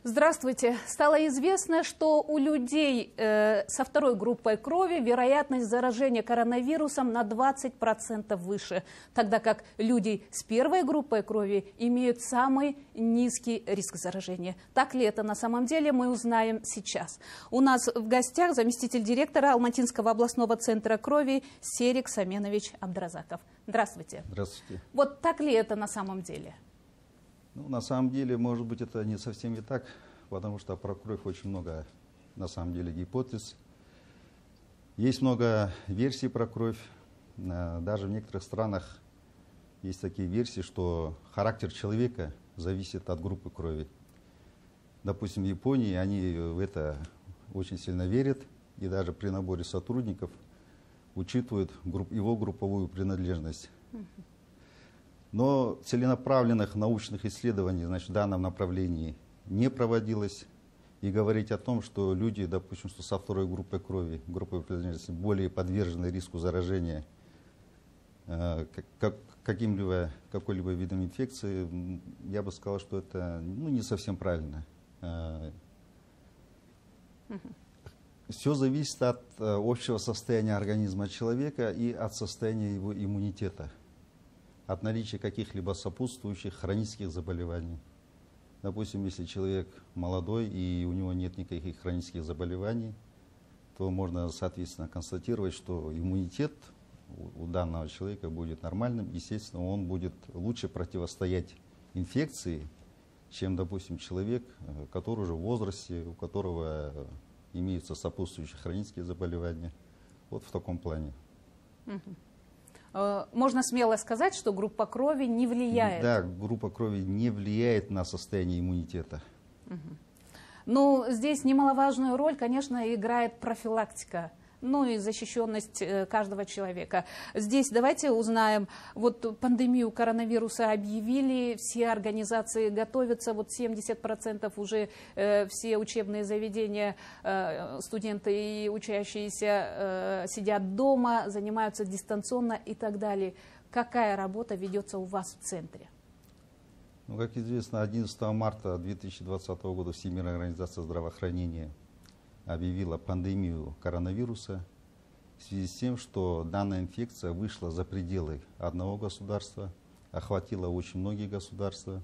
Здравствуйте. Стало известно, что у людей со второй группой крови вероятность заражения коронавирусом на 20% выше, тогда как люди с первой группой крови имеют самый низкий риск заражения. Так ли это на самом деле, мы узнаем сейчас. У нас в гостях заместитель директора Алматинского областного центра крови Серик Саменович Абдразаков. Здравствуйте. Здравствуйте. Вот так ли это на самом деле? Ну, на самом деле, может быть, это не совсем и так, потому что про кровь очень много, на самом деле, гипотез. Есть много версий про кровь. Даже в некоторых странах есть такие версии, что характер человека зависит от группы крови. Допустим, в Японии они в это очень сильно верят, и даже при наборе сотрудников учитывают его групповую принадлежность. Но целенаправленных научных исследований, значит, в данном направлении не проводилось. И говорить о том, что люди, допустим, что со второй группой крови, группой принадлежности, более подвержены риску заражения какой-либо видом инфекции, я бы сказал, что это не совсем правильно. Все зависит от общего состояния организма человека и от состояния его иммунитета, от наличия каких-либо сопутствующих хронических заболеваний. Допустим, если человек молодой и у него нет никаких хронических заболеваний, то можно, соответственно, констатировать, что иммунитет у данного человека будет нормальным. Естественно, он будет лучше противостоять инфекции, чем, допустим, человек, который уже в возрасте, у которого имеются сопутствующие хронические заболевания. Вот в таком плане. Можно смело сказать, что группа крови не влияет. Да, группа крови не влияет на состояние иммунитета. Ну, здесь немаловажную роль, конечно, играет профилактика, ну и защищенность каждого человека. Здесь давайте узнаем, вот пандемию коронавируса объявили, все организации готовятся, вот 70% уже все учебные заведения, студенты и учащиеся сидят дома, занимаются дистанционно и так далее. Какая работа ведется у вас в центре? Ну, как известно, 11 марта 2020 года Всемирная организация здравоохранения объявила пандемию коронавируса в связи с тем, что данная инфекция вышла за пределы одного государства, охватила очень многие государства.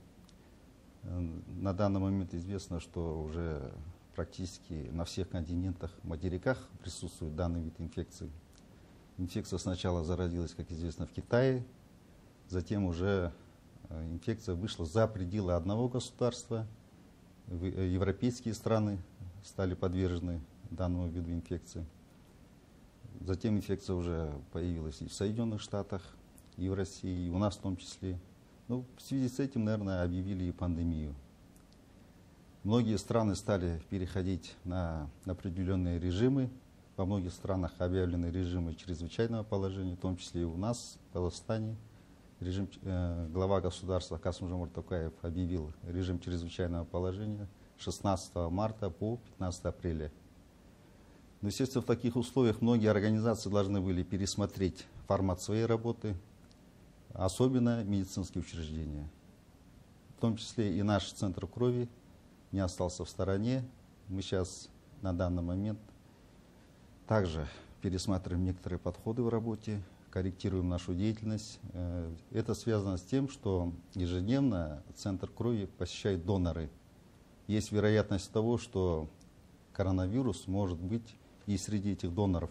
На данный момент известно, что уже практически на всех континентах, материках присутствует данный вид инфекции. Инфекция сначала зародилась, как известно, в Китае, затем уже инфекция вышла за пределы одного государства, европейские страны стали подвержены данному виду инфекции. Затем инфекция уже появилась и в Соединенных Штатах, и в России, и у нас в том числе. Ну, в связи с этим, наверное, объявили и пандемию. Многие страны стали переходить на определенные режимы. Во многих странах объявлены режимы чрезвычайного положения, в том числе и у нас, в Казахстане. Глава государства Касым-Жомарт Токаев объявил режим чрезвычайного положения 16 марта по 15 апреля. Но, естественно, в таких условиях многие организации должны были пересмотреть формат своей работы, особенно медицинские учреждения. В том числе и наш центр крови не остался в стороне. Мы сейчас на данный момент также пересматриваем некоторые подходы в работе, корректируем нашу деятельность. Это связано с тем, что ежедневно центр крови посещают доноры. Есть вероятность того, что коронавирус может быть и среди этих доноров.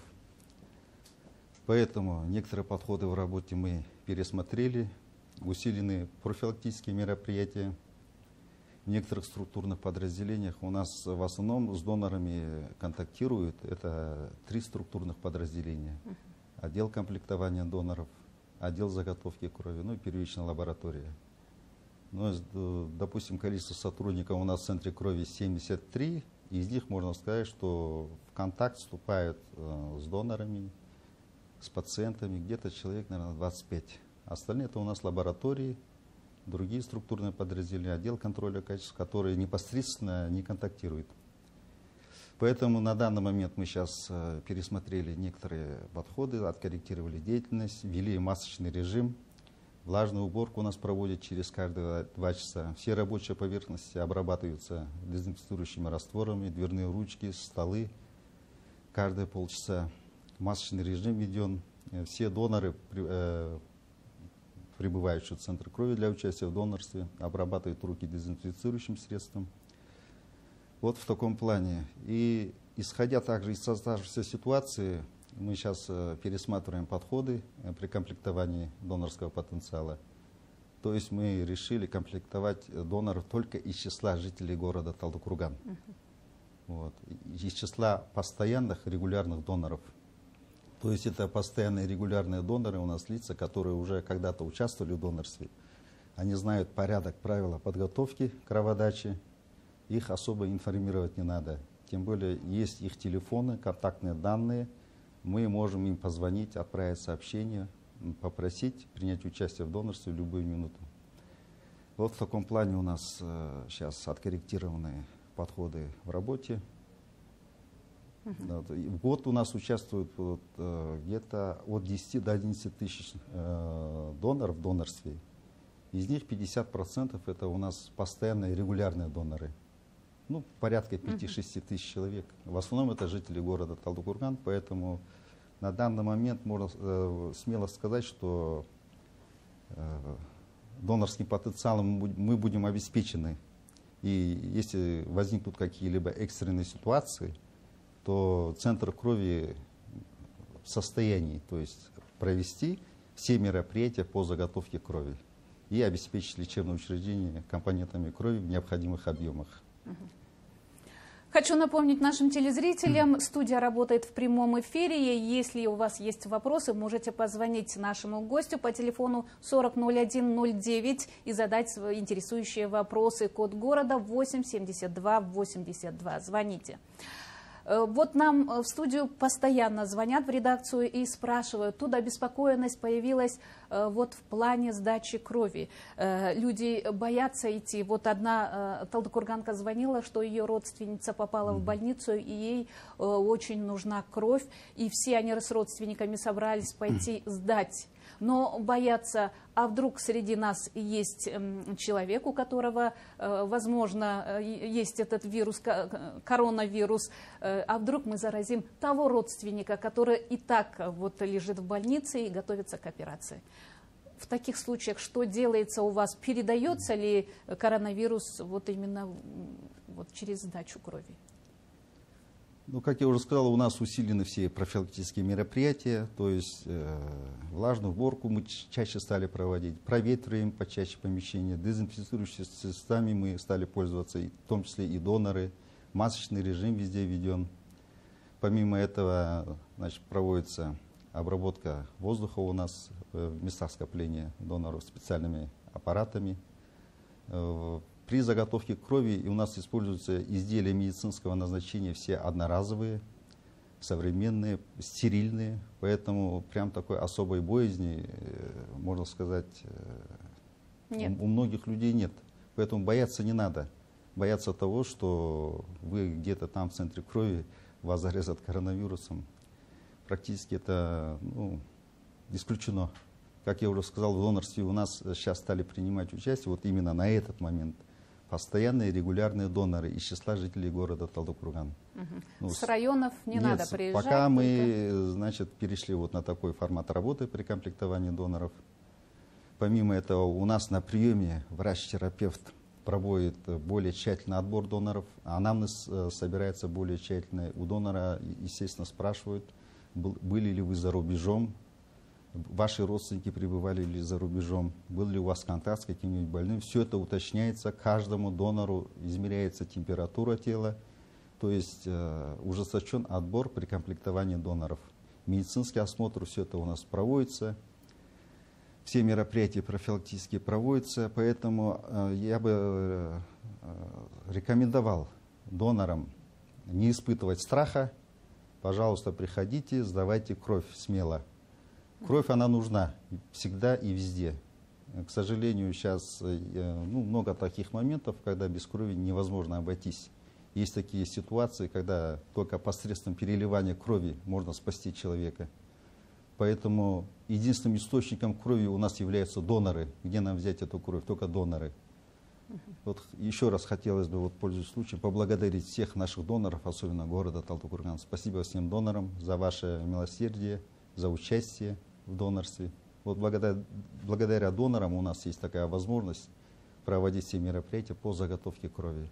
Поэтому некоторые подходы в работе мы пересмотрели, усилены профилактические мероприятия. В некоторых структурных подразделениях у нас в основном с донорами контактируют. Это 3 структурных подразделения. Отдел комплектования доноров, отдел заготовки крови, ну и первичная лаборатория. Но, допустим, количество сотрудников у нас в центре крови 73, из них можно сказать, что в контакт вступают с донорами, с пациентами где-то человек, наверное, 25. Остальные это у нас лаборатории, другие структурные подразделения, отдел контроля качества, которые непосредственно не контактируют. Поэтому на данный момент мы сейчас пересмотрели некоторые подходы, откорректировали деятельность, ввели масочный режим. Влажную уборку у нас проводят через каждые 2 часа. Все рабочие поверхности обрабатываются дезинфицирующими растворами, дверные ручки, столы каждые полчаса. Масочный режим введен. Все доноры, прибывающие в центр крови для участия в донорстве, обрабатывают руки дезинфицирующим средством. Вот в таком плане. И исходя также из создавшейся ситуации, мы сейчас пересматриваем подходы при комплектовании донорского потенциала. То есть мы решили комплектовать доноров только из числа жителей города Талдыкурган. Вот. Из числа постоянных регулярных доноров. То есть это постоянные регулярные доноры у нас лица, которые уже когда-то участвовали в донорстве. Они знают порядок, правила подготовки кроводачи. Их особо информировать не надо. Тем более есть их телефоны, контактные данные. Мы можем им позвонить, отправить сообщение, попросить принять участие в донорстве в любую минуту. Вот в таком плане у нас сейчас откорректированы подходы в работе. В год у нас участвует где-то от 10 до 11 тысяч доноров в донорстве. Из них 50% это у нас постоянные регулярные доноры. Ну, порядка 5-6 тысяч человек. В основном это жители города Талдыкурган, поэтому на данный момент можно смело сказать, что донорским потенциалом мы будем обеспечены. И если возникнут какие-либо экстренные ситуации, то центр крови в состоянии, то есть провести все мероприятия по заготовке крови и обеспечить лечебное учреждение компонентами крови в необходимых объемах. Хочу напомнить нашим телезрителям, студия работает в прямом эфире. Если у вас есть вопросы, можете позвонить нашему гостю по телефону 400109 и задать свои интересующие вопросы. Код города 87282. Звоните. Вот нам в студию постоянно звонят в редакцию и спрашивают. Тут обеспокоенность появилась вот в плане сдачи крови. Люди боятся идти. Вот одна талдыкурганка звонила, что ее родственница попала в больницу, и ей очень нужна кровь. И все они с родственниками собрались пойти сдать. Но боятся, а вдруг среди нас есть человек, у которого, возможно, есть этот вирус, коронавирус, а вдруг мы заразим того родственника, который и так вот лежит в больнице и готовится к операции. В таких случаях что делается у вас? Передается ли коронавирус вот именно вот через сдачу крови? Ну, как я уже сказал, у нас усилены все профилактические мероприятия, то есть влажную уборку мы чаще стали проводить, проветриваем почаще помещения, дезинфицирующими средствами мы стали пользоваться, в том числе и доноры, масочный режим везде введен. Помимо этого, значит, проводится обработка воздуха у нас в местах скопления доноров специальными аппаратами. При заготовке крови у нас используются изделия медицинского назначения, все одноразовые, современные, стерильные, поэтому прям такой особой боязни, можно сказать, у многих людей нет. Поэтому бояться не надо. Бояться того, что вы где-то там в центре крови вас зарезат коронавирусом, практически это исключено. Как я уже сказал, в донорстве у нас сейчас стали принимать участие вот именно на этот момент постоянные регулярные доноры из числа жителей города Талдыкурган. С районов не надо приезжать? Пока мы, значит, перешли вот на такой формат работы при комплектовании доноров. Помимо этого, у нас на приеме врач-терапевт проводит более тщательный отбор доноров. Анамнез собирается более тщательно. У донора, естественно, спрашивают, были ли вы за рубежом, ваши родственники пребывали ли за рубежом, был ли у вас контакт с каким-нибудь больным. Все это уточняется, каждому донору измеряется температура тела, то есть ужесточен отбор при комплектовании доноров. Медицинский осмотр, все это у нас проводится, все мероприятия профилактические проводятся, поэтому я бы рекомендовал донорам не испытывать страха. Пожалуйста, приходите, сдавайте кровь смело. Кровь, она нужна всегда и везде. К сожалению, сейчас много таких моментов, когда без крови невозможно обойтись. Есть такие ситуации, когда только посредством переливания крови можно спасти человека. Поэтому единственным источником крови у нас являются доноры. Где нам взять эту кровь? Только доноры. Вот еще раз хотелось бы, вот, пользуясь случаем, поблагодарить всех наших доноров, особенно города Талдыкурган. Спасибо всем донорам за ваше милосердие, за участие в донорстве. Вот благодаря донорам у нас есть такая возможность проводить все мероприятия по заготовке крови.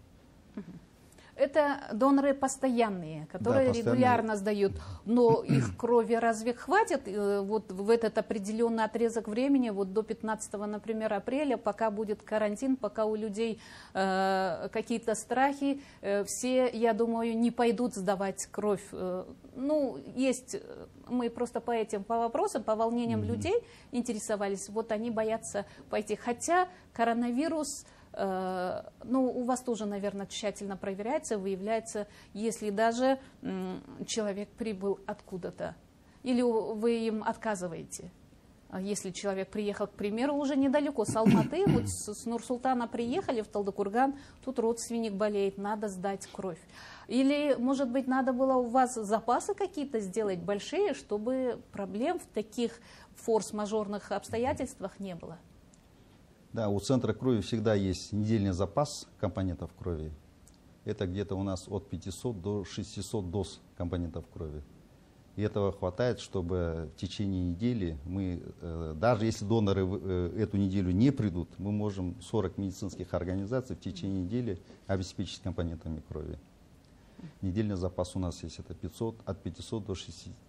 Это доноры постоянные, которые регулярно сдают, но их крови разве хватит вот в этот определенный отрезок времени, вот до 15, например, апреля, пока будет карантин, пока у людей какие-то страхи, все, я думаю, не пойдут сдавать кровь. Ну, есть, мы просто по вопросам, по волнениям людей интересовались, вот они боятся пойти, хотя коронавирус... Ну, у вас тоже, наверное, тщательно проверяется, выявляется, если даже человек прибыл откуда-то. Или вы им отказываете? Если человек приехал, к примеру, уже недалеко, с Алматы, вот с Нур-Султана приехали в Талдыкурган, тут родственник болеет, надо сдать кровь. Или, может быть, надо было у вас запасы какие-то сделать большие, чтобы проблем в таких форс-мажорных обстоятельствах не было? Да, у центра крови всегда есть недельный запас компонентов крови. Это где-то у нас от 500 до 600 доз компонентов крови. И этого хватает, чтобы в течение недели мы, даже если доноры эту неделю не придут, мы можем 40 медицинских организаций в течение недели обеспечить компонентами крови. Недельный запас у нас есть, это от 500 до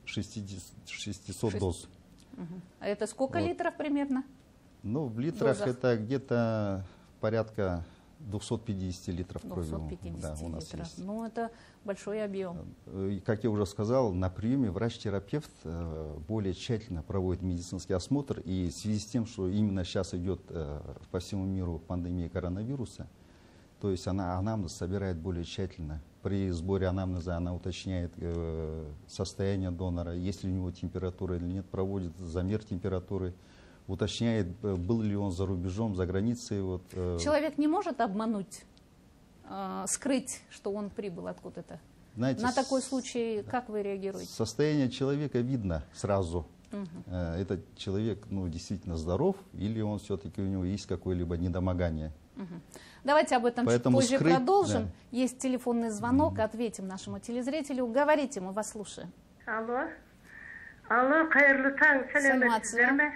600 доз. А это сколько литров примерно? Ну, в литрах это где-то порядка 250 литров крови. 250 литров. Ну, это большой объем. Как я уже сказал, на приеме врач-терапевт более тщательно проводит медицинский осмотр. И в связи с тем, что именно сейчас идет по всему миру пандемия коронавируса, то есть она анамнез собирает более тщательно. При сборе анамнеза она уточняет состояние донора, есть ли у него температура или нет, проводит замер температуры, уточняет, был ли он за рубежом, за границей. Вот. Человек не может обмануть, скрыть, что он прибыл откуда-то? Знаете, на такой случай как вы реагируете? Состояние человека видно сразу. Этот человек действительно здоров, или он все-таки у него есть какое-либо недомогание. Давайте об этом чуть позже продолжим. Да. Есть телефонный звонок, ответим нашему телезрителю. Говорите, мы вас слушаем. Алло. Алло, қайырлы таң, сәлеметсіздер ме?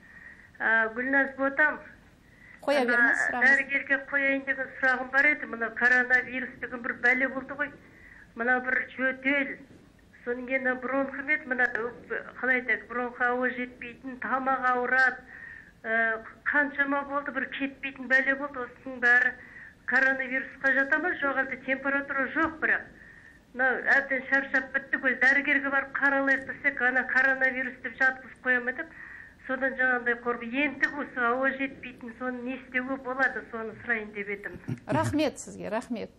Гүлназ ботам. Қоя беріңіз сұрағыңызды. Дәрігерге қояйын деген сұрағым бар еді. Мына коронавирус деген бір бәле болды ғой. Мына бір жөтел, соның кейін бронхит, мына қалай айтайық, бронх ауа жетпейтін, тамақ ауырады. Қаншама болды, бір кетпейтін бәле болды. Осының бәрі коронавирусқа жата ма? Жоқ, әлде температура жоқ бірақ. Мынау әбден шаршап бітті ғой. Дәрігерге барып қаралайық десек, ана коронавирус деп жатқызып қоямын деп. Содан жаңағыдай қорып, ентігу, ауа жетпейтін, соны не істеуге болады, соны сұрайын деп едім. Рахмет сізге, рахмет.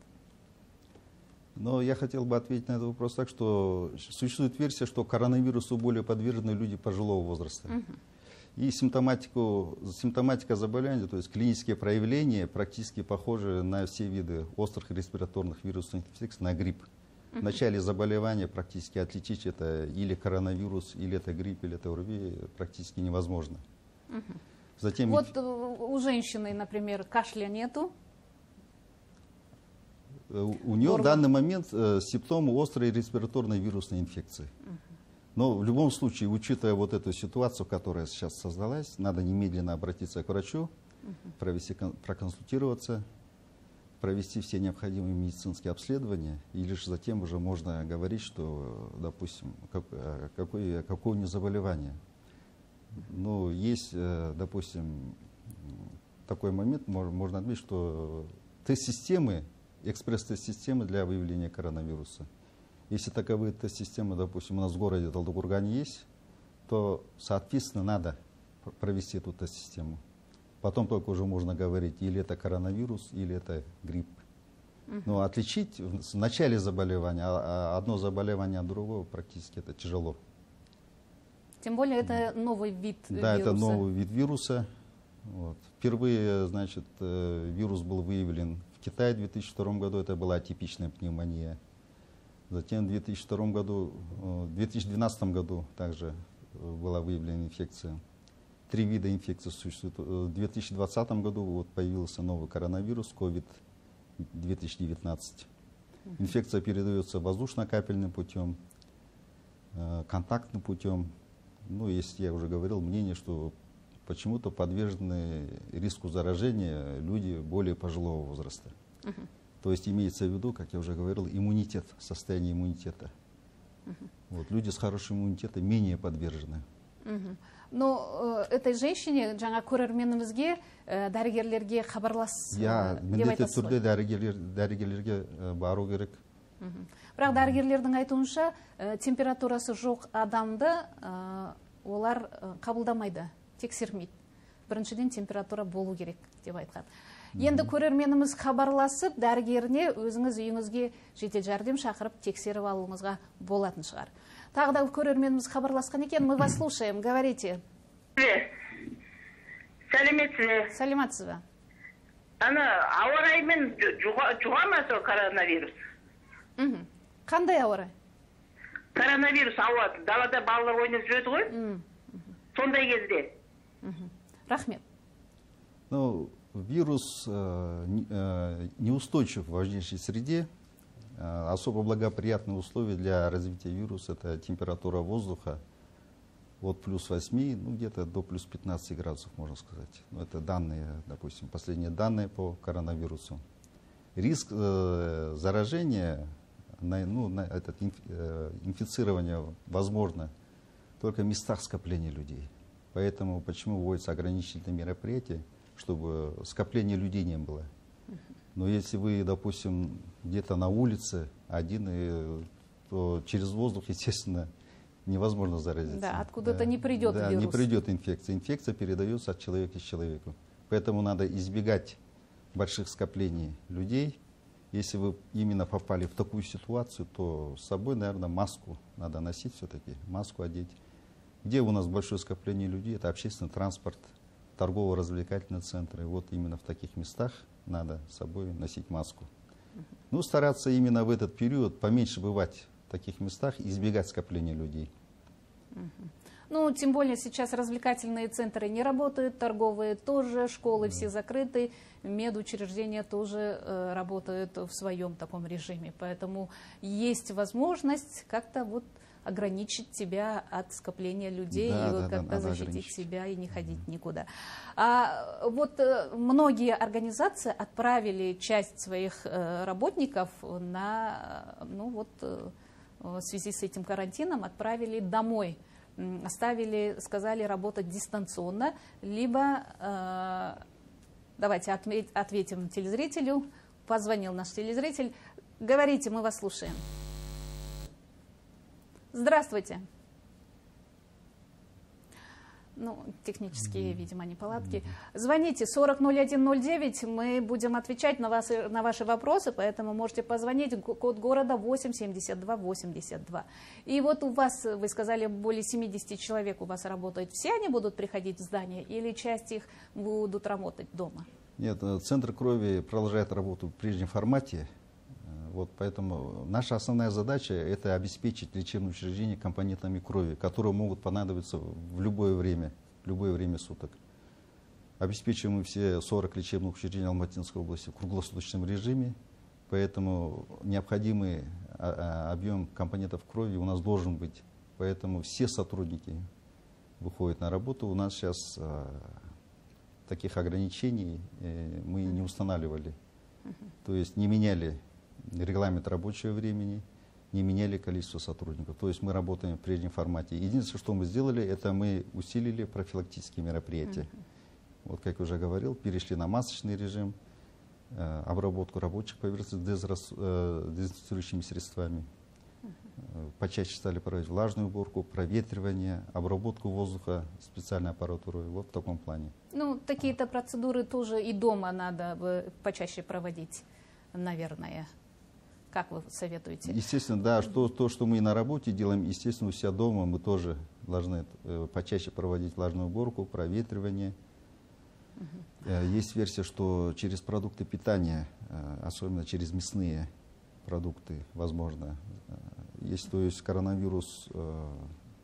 Но я хотел бы ответить на этот вопрос так, что существует версия, что коронавирусу более подвержены люди пожилого возраста. И симптоматика заболевания, то есть клинические проявления, практически похожи на все виды острых респираторных вирусных инфекций, на грипп. В начале заболевания практически отличить это или коронавирус, или это грипп, или это ОРВИ практически невозможно. Затем вот у женщины, например, кашля нету? У нее в данный момент симптомы острой респираторной вирусной инфекции. Но в любом случае, учитывая вот эту ситуацию, которая сейчас создалась, надо немедленно обратиться к врачу, проконсультироваться, провести все необходимые медицинские обследования, и лишь затем уже можно говорить, что, допустим, какое у нее заболевание. Но есть, допустим, такой момент, можно отметить, что тест-системы, экспресс-тест-системы для выявления коронавируса. Если таковые тест-системы, допустим, у нас в городе Талдыкургане есть, то, соответственно, надо провести эту тест-систему. Потом только уже можно говорить, или это коронавирус, или это грипп. Но отличить в начале заболевания одно заболевание от другого практически это тяжело. Тем более это новый вид вируса. Да, это новый вид вируса. Вот. Впервые, значит, вирус был выявлен в Китае в 2002 году, это была атипичная пневмония. Затем в 2012 году также была выявлена инфекция. 3 вида инфекций существует. В 2020 году вот появился новый коронавирус, COVID-2019. Инфекция передается воздушно-капельным путем, контактным путем. Ну, если я уже говорил, мнение, что почему-то подвержены риску заражения люди более пожилого возраста. То есть имеется в виду, как я уже говорил, иммунитет, состояние иммунитета. Вот, люди с хорошим иммунитетом менее подвержены. Но этой женщине, жаңа көрерменімізге, дәрігерлерге хабарлас деп айтасыз ғой? Дәрігерлерге бару керек. Бірақ дәрігерлердің айтуынша, температурасы жоқ адамды олар қабылдамайды, тексермейді. Біріншіден температура болу керек деп айтқан. Енді көрерменіміз хабарласып, дәрігеріне өзіңіз үйіңізге жедел жәрдем шақырып тексеріп алуыңызға болатын шығар. Тағы да көрерменіміз хабарласқан екен, мы вас слушаем, говорите. Сәлеметсіз. Сәлеметсіз бе? Ана ауа райымен жұға ма сол коронавирус? Қандай ауа рай? Коронавирус ауа, далада балалар ойнап жүреді ғой? Сондай кезде. Рахмет. Ну, вирус неустойчив в важнейшей среде. Особо благоприятные условия для развития вируса — это температура воздуха от плюс 8, ну, где-то до плюс 15 градусов, можно сказать. Ну, это данные, допустим, последние данные по коронавирусу. Риск заражения, инфицирования возможно только в местах скопления людей. Поэтому почему вводятся ограничительные мероприятия, чтобы скопления людей не было. Но если вы, допустим, где-то на улице один, то через воздух, естественно, невозможно заразиться. Да, откуда-то не придет вирус. Не придет инфекция. Инфекция передается от человека к человеку. Поэтому надо избегать больших скоплений людей. Если вы именно попали в такую ситуацию, то с собой, наверное, маску надо носить все-таки, маску одеть. Где у нас большое скопление людей? Это общественный транспорт, торгово-развлекательные центры. Вот именно в таких местах надо с собой носить маску. Ну, стараться именно в этот период поменьше бывать в таких местах и избегать скопления людей. Ну, тем более сейчас развлекательные центры не работают, торговые тоже, школы все закрыты, медучреждения тоже работают в своем таком режиме. Поэтому есть возможность как-то вот ограничить себя от скопления людей, и как-то защитить себя и не ходить никуда. А вот многие организации отправили часть своих работников на, ну вот, в связи с этим карантином, отправили домой. Оставили, сказали, работать дистанционно, либо, давайте ответим телезрителю, позвонил наш телезритель. Говорите, мы вас слушаем. Здравствуйте. Ну, технические, видимо, неполадки. Звоните 400109, мы будем отвечать на ваши вопросы, поэтому можете позвонить, код города 87282. И вот у вас, вы сказали, более 70 человек у вас работает. Все они будут приходить в здание или часть их будут работать дома? Нет, Центр крови продолжает работу в прежнем формате. Вот поэтому наша основная задача — это обеспечить лечебное учреждение компонентами крови, которые могут понадобиться в любое время суток. Обеспечиваем мы все 40 лечебных учреждений Алматинской области в круглосуточном режиме, поэтому необходимый объем компонентов крови у нас должен быть. Поэтому все сотрудники выходят на работу. У нас сейчас таких ограничений мы не устанавливали, то есть не меняли регламент рабочего времени, не меняли количество сотрудников. То есть мы работаем в прежнем формате. Единственное, что мы сделали, это мы усилили профилактические мероприятия. Вот, как я уже говорил, перешли на масочный режим, обработку рабочих поверхностей дезинфицирующими средствами. Почаще стали проводить влажную уборку, проветривание, обработку воздуха специальной аппаратурой. Вот в таком плане. Ну, такие-то процедуры тоже и дома надо почаще проводить, наверное. Как вы советуете? Естественно, да. То, что мы и на работе делаем, естественно, у себя дома мы тоже должны почаще проводить влажную уборку, проветривание. Есть версия, что через продукты питания, особенно через мясные продукты, возможно. То есть коронавирус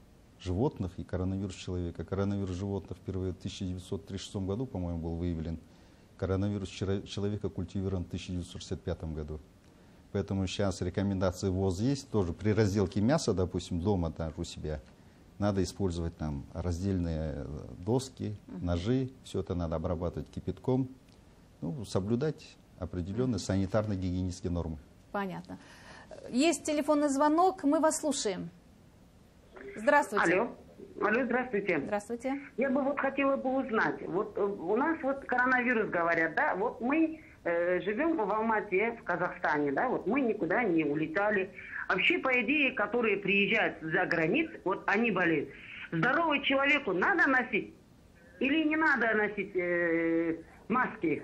животных и коронавирус человека. Коронавирус животных впервые в 1936 году, по-моему, был выявлен. Коронавирус человека культивирован в 1965 году. Поэтому сейчас рекомендации ВОЗ есть. Тоже при разделке мяса, допустим, дома даже у себя, надо использовать там раздельные доски, ножи. Все это надо обрабатывать кипятком. Ну, соблюдать определенные санитарно-гигиенические нормы. Понятно. Есть телефонный звонок, мы вас слушаем. Здравствуйте. Алло, здравствуйте. Здравствуйте. Я бы вот хотела бы узнать, вот у нас вот коронавирус говорят, да, вот мы живем в Алмате, в Казахстане, да, вот мы никуда не улетали. Вообще, по идее, которые приезжают за границу, вот они болеют. Здоровому человеку надо носить или не надо носить маски?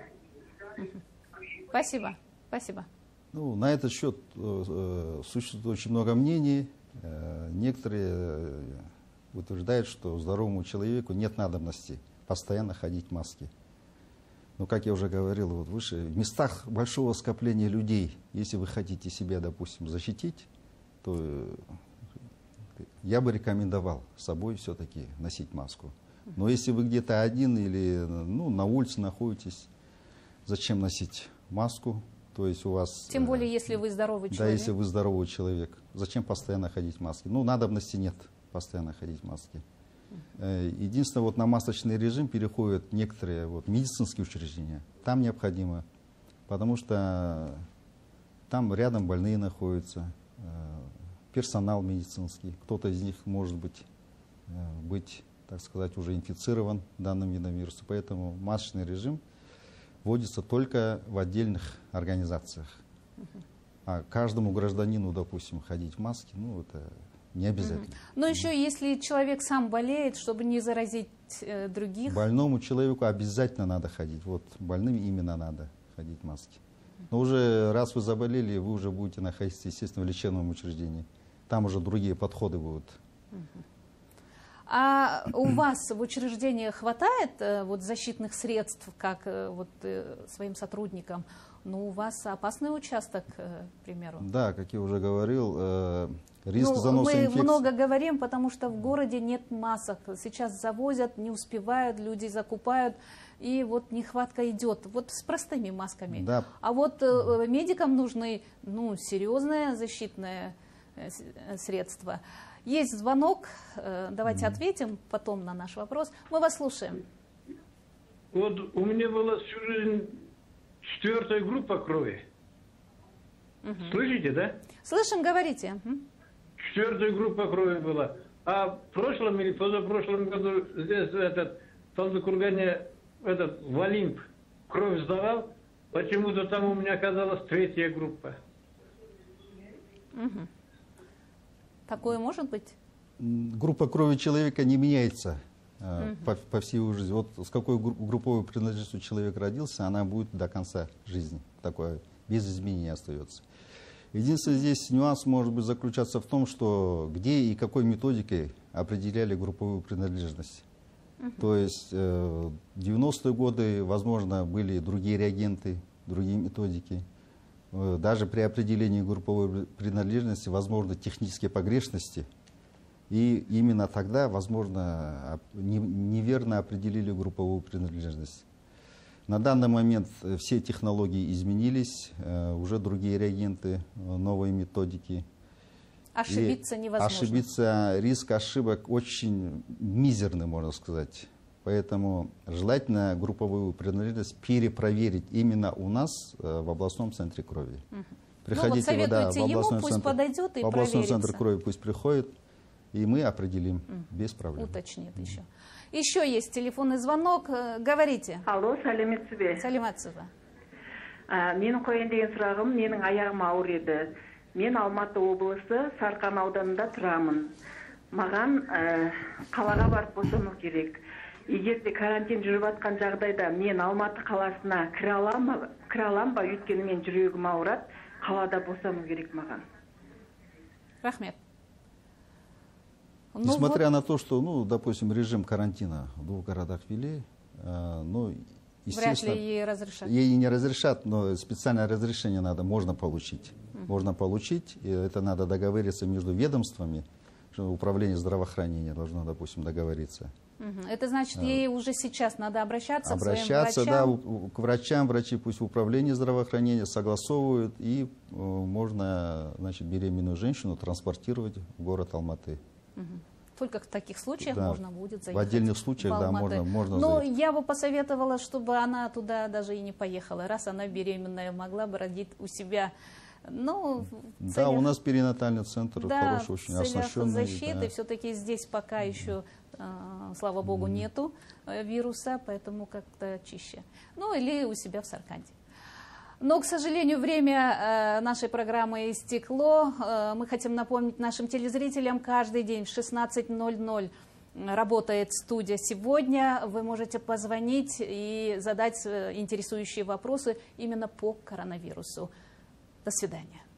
Спасибо. Спасибо. Ну, на этот счет существует очень много мнений. Некоторые утверждают, что здоровому человеку нет надобности постоянно ходить в маске. Но, как я уже говорил вот выше, в местах большого скопления людей, если вы хотите себя, допустим, защитить, то я бы рекомендовал с собой все-таки носить маску. Но если вы где-то один или на улице находитесь, зачем носить маску? То есть у вас... Тем более, если вы здоровый человек. Да, если вы здоровый человек. Зачем постоянно ходить в маске? Ну, надобности нет постоянно ходить в маске. Единственное, вот на масочный режим переходят некоторые медицинские учреждения. Там необходимо, потому что там рядом больные находятся, персонал медицинский. Кто-то из них может быть, так сказать, уже инфицирован данным видом вируса. Поэтому масочный режим вводится только в отдельных организациях. А каждому гражданину, допустим, ходить в маске, это не обязательно. Но еще если человек сам болеет, чтобы не заразить других. Больному человеку обязательно надо ходить. Вот больным именно надо ходить в маске. Но уже раз вы заболели, вы уже будете находиться, естественно, в лечебном учреждении. Там уже другие подходы будут. А у вас в учреждении хватает защитных средств, как своим сотрудникам? Ну, у вас опасный участок, к примеру. Да, как я уже говорил, риск заноса инфекции. Мы много говорим, потому что в городе нет масок. Сейчас завозят, не успевают, люди закупают, и нехватка идет. С простыми масками. Да. А медикам нужны серьезные защитные средства. Есть звонок, давайте ответим потом на наш вопрос. Мы вас слушаем. Вот у меня была всю жизнь 4-я группа крови. Слышите, да? Слышим, говорите. 4-я группа крови была. А в прошлом или позапрошлом году здесь в Талдыкургане в Олимп кровь сдавал. Почему-то там у меня оказалась 3-я группа. Такое может быть? Группа крови человека не меняется по всей его жизни. Вот с какой групповой принадлежностью человек родился, она будет до конца жизни. Такое без изменений остается. Единственное, здесь нюанс может быть заключаться в том, что где и какой методикой определяли групповую принадлежность. То есть в 90-е годы, возможно, были другие реагенты, другие методики. Даже при определении групповой принадлежности возможны технические погрешности. И именно тогда, возможно, неверно определили групповую принадлежность. На данный момент все технологии изменились, уже другие реагенты, новые методики. Ошибиться невозможно. Риск ошибок очень мизерный, можно сказать. Поэтому желательно групповую принадлежность перепроверить именно у нас в областном центре крови. Приходите советуйте ему, пусть подойдет и в областной проверится. центр крови пусть приходит, и мы определим без проблем. Уточнит еще. Еще есть телефонный звонок. Говорите. Алло, сәлеметсіз. Сәлеметсіз. Менің қойын деген сұрағым, менің аяғым ауыр еді. Мен Алматы облысы Сарқан ауданында тұрамын. Маған қалаға барып босану керек. Егер де карантин жүріп жатқан жағдайда мен Алматы қаласына кіре алам ба? Өйткені мен жүрегім ауырады, қалада босану керек маған. Рахмет. Несмотря на то, что, допустим, режим карантина в 2 городах ввели, естественно, вряд ли ей разрешат. Ей не разрешат, но специальное разрешение можно получить. Можно получить, и это надо договориться между ведомствами. управление здравоохранения должно, допустим, договориться. Это значит, ей уже сейчас надо обращаться к своим Обращаться, да, врачам? к врачам, врачи пусть в управлении здравоохранения согласовывают, и можно, значит, беременную женщину транспортировать в город Алматы. Только в таких случаях Да. можно будет заехать. В отдельных случаях, да, можно Но заехать. я бы посоветовала, чтобы она туда даже и не поехала, раз она беременная, могла бы родить у себя. Ну, в Да, у целях- нас перинатальный центр да, хороший, очень в целях оснащенный. защиты, Да. все-таки здесь пока еще, слава богу, нету вируса, поэтому как-то чище. Ну, или у себя в Сарканде. Но, к сожалению, время нашей программы истекло. Мы хотим напомнить нашим телезрителям, каждый день в 16:00 работает студия «Сегодня». Вы можете позвонить и задать интересующие вопросы именно по коронавирусу. До свидания.